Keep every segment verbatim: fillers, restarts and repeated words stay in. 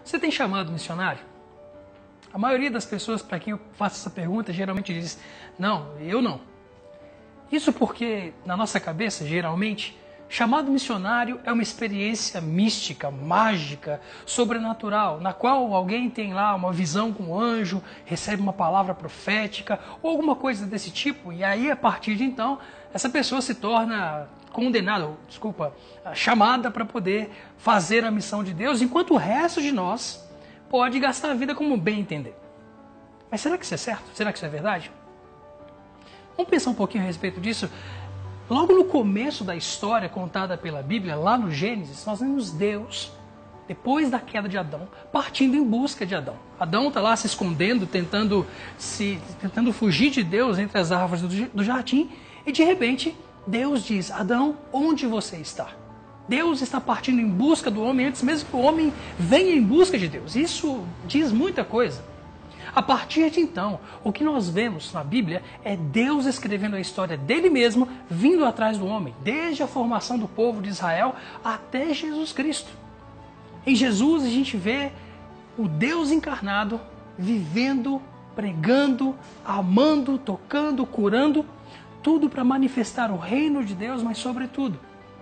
Você tem chamado missionário? A maioria das pessoas para quem eu faço essa pergunta geralmente diz, não, eu não. Isso porque, na nossa cabeça, geralmente, chamado missionário é uma experiência mística, mágica, sobrenatural, na qual alguém tem lá uma visão com um anjo, recebe uma palavra profética ou alguma coisa desse tipo, e aí, a partir de então, essa pessoa se torna condenada, desculpa, chamada para poder fazer a missão de Deus, enquanto o resto de nós pode gastar a vida como bem entender. Mas será que isso é certo? Será que isso é verdade? Vamos pensar um pouquinho a respeito disso. Logo no começo da história contada pela Bíblia, lá no Gênesis, nós vemos Deus, depois da queda de Adão, partindo em busca de Adão. Adão está lá se escondendo, tentando, se, tentando fugir de Deus entre as árvores do, do jardim, e de repente Deus diz, Adão, onde você está? Deus está partindo em busca do homem antes mesmo que o homem venha em busca de Deus. Isso diz muita coisa. A partir de então, o que nós vemos na Bíblia é Deus escrevendo a história dele mesmo, vindo atrás do homem, desde a formação do povo de Israel até Jesus Cristo. Em Jesus a gente vê o Deus encarnado vivendo, pregando, amando, tocando, curando, tudo para manifestar o reino de Deus, mas sobretudo,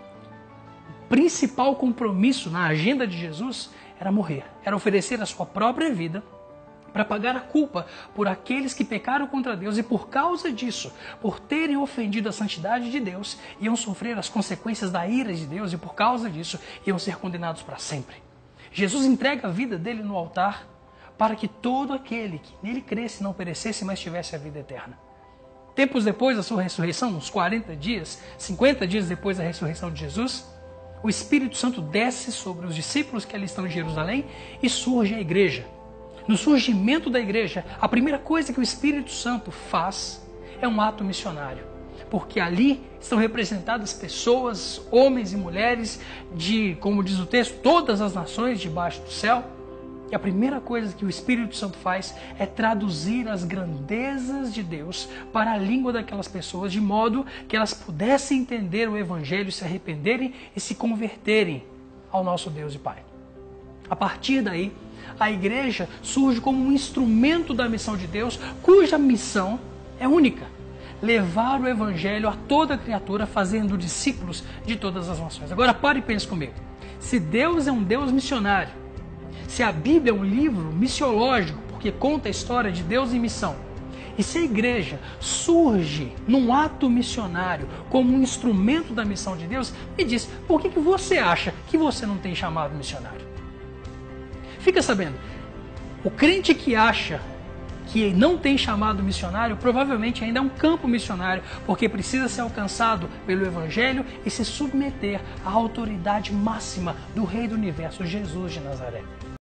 o principal compromisso na agenda de Jesus era morrer, era oferecer a sua própria vida para pagar a culpa por aqueles que pecaram contra Deus e por causa disso, por terem ofendido a santidade de Deus, iam sofrer as consequências da ira de Deus e por causa disso iam ser condenados para sempre. Jesus entrega a vida dele no altar para que todo aquele que nele cresce não perecesse, mas tivesse a vida eterna. Tempos depois da sua ressurreição, uns quarenta dias, cinquenta dias depois da ressurreição de Jesus, o Espírito Santo desce sobre os discípulos que ali estão em Jerusalém e surge a igreja. No surgimento da igreja, a primeira coisa que o Espírito Santo faz é um ato missionário, porque ali estão representadas pessoas, homens e mulheres de, como diz o texto, todas as nações debaixo do céu. E a primeira coisa que o Espírito Santo faz é traduzir as grandezas de Deus para a língua daquelas pessoas, de modo que elas pudessem entender o Evangelho, se arrependerem e se converterem ao nosso Deus e Pai. A partir daí, a igreja surge como um instrumento da missão de Deus, cuja missão é única: levar o Evangelho a toda criatura, fazendo discípulos de todas as nações. Agora pare e pense comigo. Se Deus é um Deus missionário, se a Bíblia é um livro missiológico, porque conta a história de Deus em missão, e se a igreja surge num ato missionário como um instrumento da missão de Deus, me diz, por que que você acha que você não tem chamado missionário? Fica sabendo, o crente que acha que não tem chamado missionário, provavelmente ainda é um campo missionário, porque precisa ser alcançado pelo Evangelho e se submeter à autoridade máxima do Rei do Universo, Jesus de Nazaré.